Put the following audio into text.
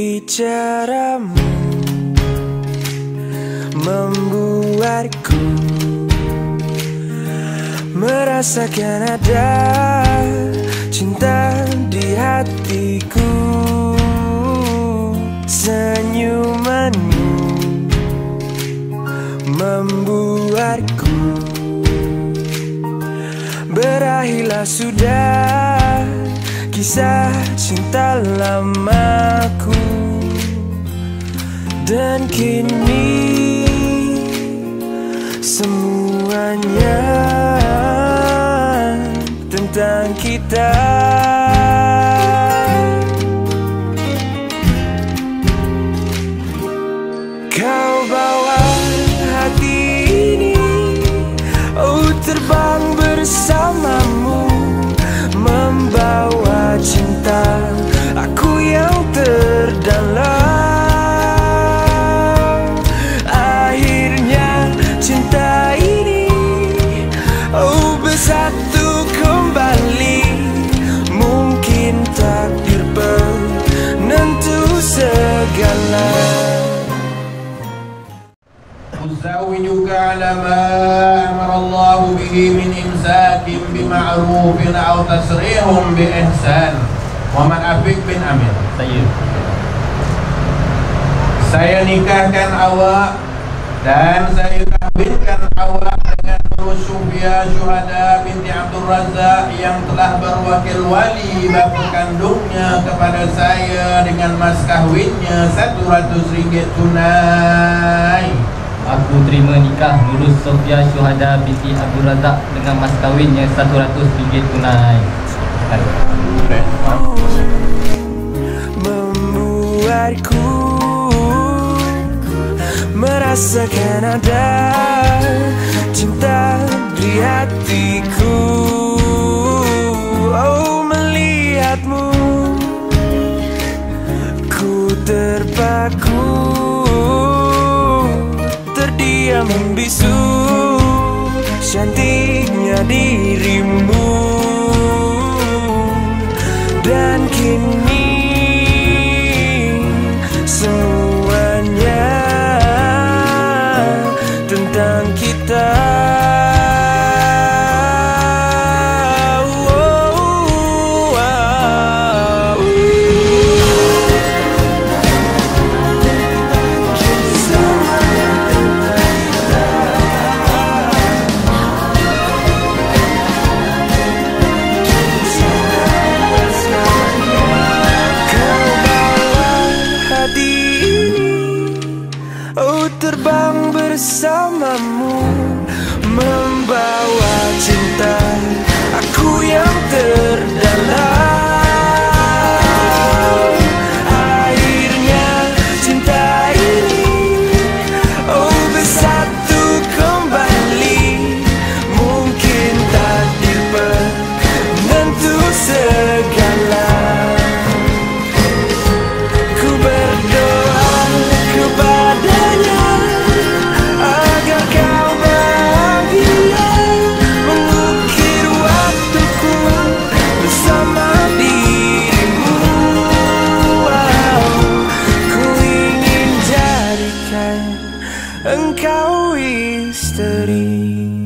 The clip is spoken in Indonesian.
Bicaramu membuatku merasakan ada cinta di hatiku. Senyumanmu membuatku berakhirlah sudah kisah cinta lamaku. Dan kini semuanya tentang kita. Kau bawa hati ini, oh terbang bersamamu, membawa cinta aku yang terdalam. Akhirnya cinta ini, oh bersatu kembali. Mungkin takdir penentu segala. أزوجك على ما أمر الله به من إمساك بمعروف أو تسريح بإحسان. Muhammad Afiq bin Amir. Saya nikahkan awak dan saya kawinkan awak dengan Nur Sufia Syuhada binti Abdul Razak yang telah berwakil wali bapa kandungnya kepada saya dengan mas kahwinnya Rp100 tunai. Aku terima nikah Nur Sufia Syuhada binti Abdul Razak dengan mas kahwinnya Rp100 tunai. Membuatku merasakan ada cinta di hatiku. Oh melihatmu ku terpaku, terdiam membisu cantiknya dirimu. Dan kini semuanya tentang kita. Terbang bersamamu, membawa cinta aku yang terdalam. Akhirnya cinta ini, oh bersatu kembali. Mungkin takdir penentu segala. Ku berdoa kepadanya agar kau bahagia, mengukir waktuku bersama dirimu. Ku ingin jadikan engkau istri.